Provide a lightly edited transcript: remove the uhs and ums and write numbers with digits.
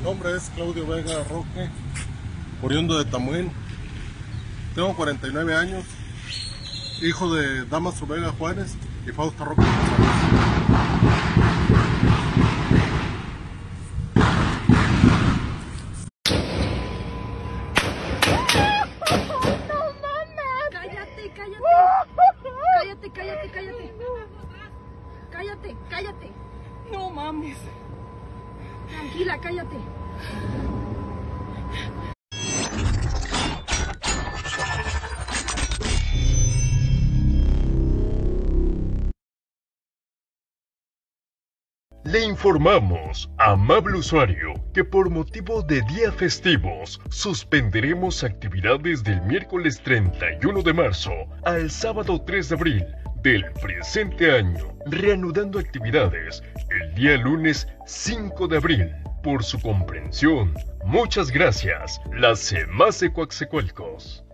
nombre es Claudio Vega Roque, oriundo de Tamuín. Tengo 49 años, hijo de Damaso Vega Juárez y Fausta Roque González. Cállate. No mames. Tranquila, cállate. Le informamos, amable usuario, que por motivo de días festivos suspenderemos actividades del miércoles 31 de marzo al sábado 3 de abril del presente año, reanudando actividades el día lunes 5 de abril. Por su comprensión, muchas gracias. La CEMACE Coatzacoalcos.